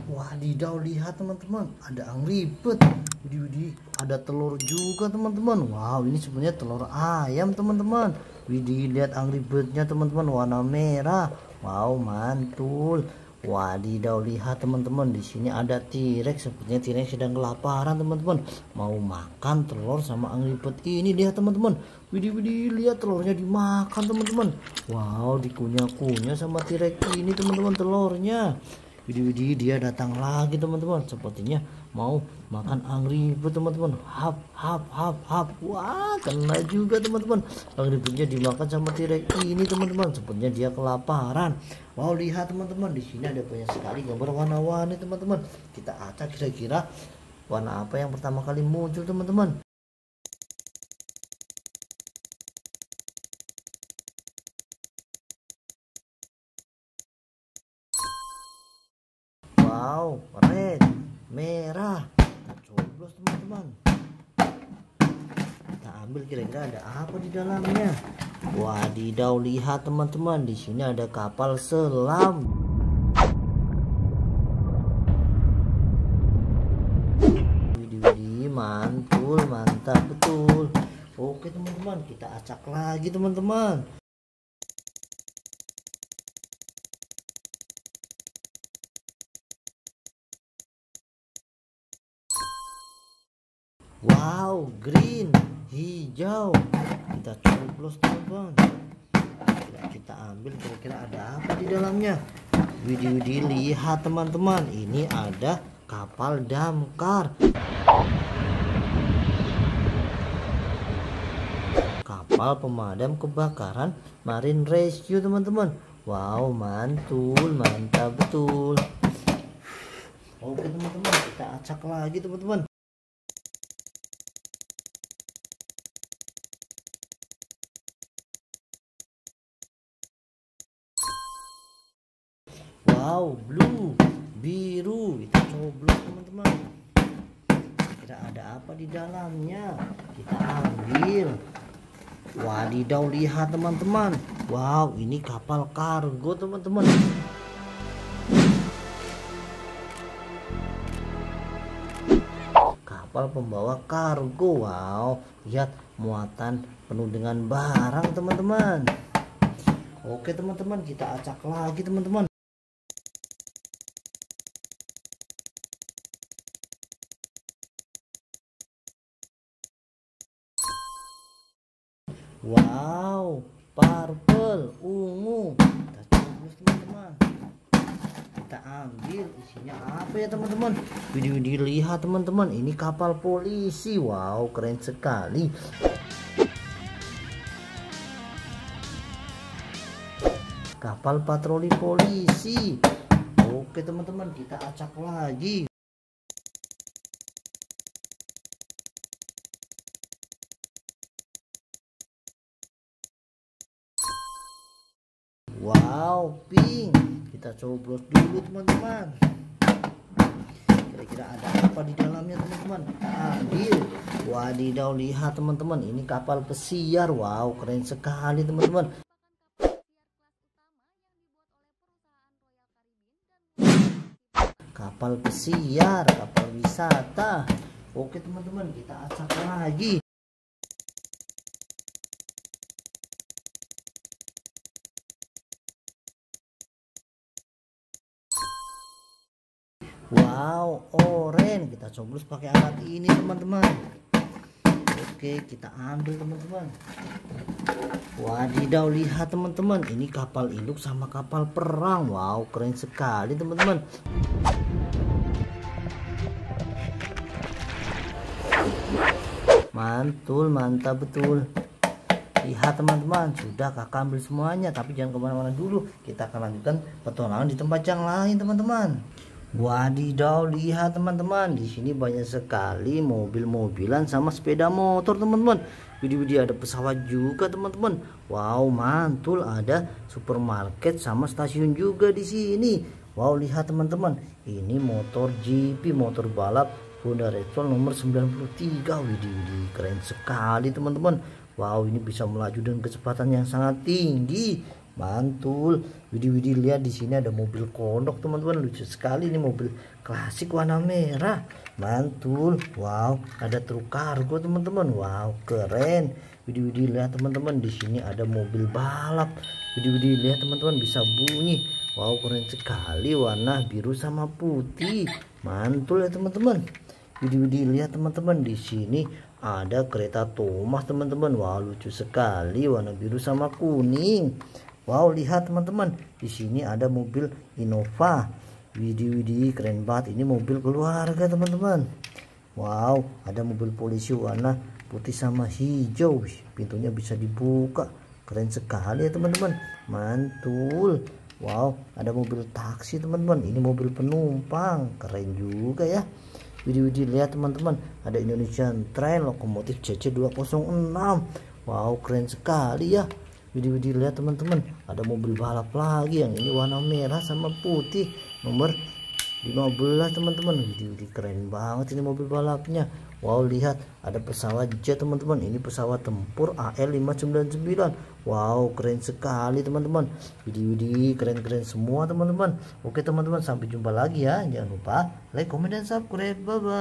Wadidaw, lihat teman-teman, ada Angry Bird. Widih, widih, ada telur juga teman-teman. Wow, ini sebenarnya telur ayam teman-teman. Widih, lihat Angry Bird-nya teman-teman, warna merah. Wow, mantul. Wadidaw, lihat teman-teman, di sini ada T-Rex. Sepertinya T-Rex sedang kelaparan teman-teman, mau makan telur sama Angry Bird ini. Lihat teman-teman, widih, widih, lihat telurnya dimakan teman-teman. Wow, dikunyah-kunyah sama T-Rex ini teman-teman telurnya. Widih, widih, dia datang lagi teman-teman, sepertinya mau makan Angry Bird teman-teman. Hap hap hap hap. Wah, kena juga teman-teman, Angry Bird-nya dimakan sama T-Rex ini teman-teman. Sepertinya dia kelaparan. Wow, lihat teman-teman, di sini ada banyak sekali gambar warna-warni teman-teman. Kita acak kira-kira warna apa yang pertama kali muncul teman-teman. Wow, red, merah. Kita coblos teman-teman. Kita ambil kira-kira ada apa di dalamnya. Wadidaw, lihat teman-teman, di sini ada kapal selam. Widih, mantul, mantap betul. Oke teman-teman, kita acak lagi teman-teman. Wow, green, hijau. Kita coblos teman-teman. Kita ambil kira-kira ada apa di dalamnya. Widih, widih, lihat teman-teman, ini ada kapal damkar. Kapal pemadam kebakaran Marine Rescue teman-teman. Wow, mantul, mantap betul. Oke teman-teman, kita acak lagi teman-teman. Wow, blue, biru. Kita coblos teman-teman. Kira ada apa di dalamnya. Kita ambil. Wadidaw, lihat teman-teman. Wow, ini kapal kargo teman-teman. Kapal pembawa kargo. Wow, lihat muatan penuh dengan barang teman-teman. Oke teman-teman, kita acak lagi teman-teman. Wow, purple, ungu. Kita coblos teman-teman. Kita ambil, isinya apa ya teman-teman. Widih, widih, lihat teman-teman, ini kapal polisi. Wow, keren sekali. Kapal patroli polisi. Oke teman-teman, kita acak lagi. Wow, pink. Kita coblos dulu teman-teman. Kira-kira ada apa di dalamnya teman-teman. Kita ambil. Wadidaw, lihat teman-teman, ini kapal pesiar. Wow, keren sekali teman-teman. Kapal pesiar, kapal wisata. Oke teman-teman, kita acak lagi. Wow, orange. Kita coblos pakai alat ini teman-teman. Oke, kita ambil teman-teman. Wadidaw, lihat teman-teman, ini kapal induk sama kapal perang. Wow, keren sekali teman-teman. Mantul, mantap betul. Lihat teman-teman, sudah kakak ambil semuanya, tapi jangan kemana-mana dulu. Kita akan lanjutkan petualangan di tempat yang lain teman-teman. Wadidaw, lihat teman-teman, di sini banyak sekali mobil-mobilan sama sepeda motor teman-teman. Widih-widih, ada pesawat juga teman-teman. Wow, mantul, ada supermarket sama stasiun juga di sini. Wow, lihat teman-teman, ini motor GP, motor balap Honda Repsol nomor 93. Widih-widih, keren sekali teman-teman. Wow, ini bisa melaju dengan kecepatan yang sangat tinggi. Mantul. Widih lihat di sini ada mobil kodok teman-teman, lucu sekali ini mobil klasik warna merah. Mantul. Wow, ada truk kargo teman-teman. Wow, keren. Widih lihat teman-teman, di sini ada mobil balap. Widih lihat teman-teman, bisa bunyi. Wow, keren sekali warna biru sama putih. Mantul ya teman-teman. Widih lihat teman-teman, di sini ada kereta Thomas teman-teman. Wow, lucu sekali warna biru sama kuning. Wow, lihat teman-teman, di sini ada mobil Innova. Widih keren banget, ini mobil keluarga teman-teman. Wow, ada mobil polisi warna putih sama hijau. Pintunya bisa dibuka, keren sekali ya teman-teman. Mantul. Wow, ada mobil taksi teman-teman, ini mobil penumpang, keren juga ya. Widih lihat teman-teman, ada Indonesian Train lokomotif CC206. Wow, keren sekali ya. Widih lihat teman-teman, ada mobil balap lagi, yang ini warna merah sama putih, nomor 15 teman-teman. Widih keren banget ini mobil balapnya. Wow, lihat ada pesawat jet teman-teman, ini pesawat tempur AL599. Wow, keren sekali teman-teman. Widih keren semua teman-teman. Oke teman-teman, sampai jumpa lagi ya, jangan lupa like, comment, dan subscribe. Bye bye.